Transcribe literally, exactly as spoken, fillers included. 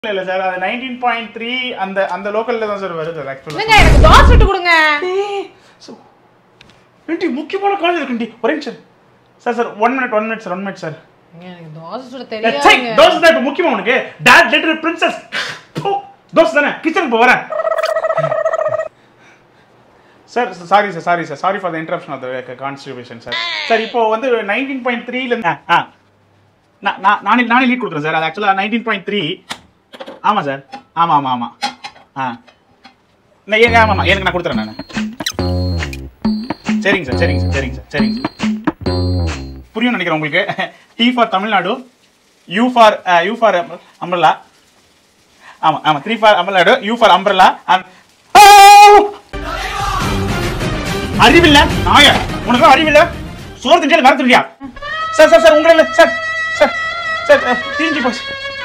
இல்ல சார் அது nineteen point three அந்த அந்த லோக்கல்ல தான் சார் வருது एक्चुअली நீங்க எனக்கு தோசை சுட்டு கொடுங்க ஏண்டி முக்கியமான கால் இருக்குண்டி ஒரே நிமிஷம் sir sir one minute one minute sir one minute sir எனக்கு தோசை சுட சை தெரியாதுங்க தோசை தான் இப்ப முக்கியமா உனக்கு டாட் லிட்டில் பிரின்சஸ் தோசை தானே கிச்சனுக்கு போ வரேன் sir sorry sir sorry sir sorry for the interruption of the constitution sir sir இப்போ வந்து nineteen point three ல இருந்து ஆ நான் நான் நானே நானே லீட் கொடுக்குறேன் சார் அது ஆக்சுவலா nineteen point three ஆமா சார் ஆமா ஆமா ஆமா ஆ நான் ஏங்க ஆமா எனக்கு நான் கொடுத்துறேன் நான் சரிங்க சார் சரிங்க சார் சரிங்க சார் சரிங்க சார் புரியும் நினைக்கிறேன் உங்களுக்கு T for Tamil Nadu U for U for umbrella ஆமா ஆமா three for Tamil Nadu U for umbrella அறிவில்ல நாய உனக்கு அறிவில்ல சோறு திஞ்சாலும் மறந்துடுறியா சார் சார் சார் உங்களை சார் சார் சார் தீஞ்சு போச்சு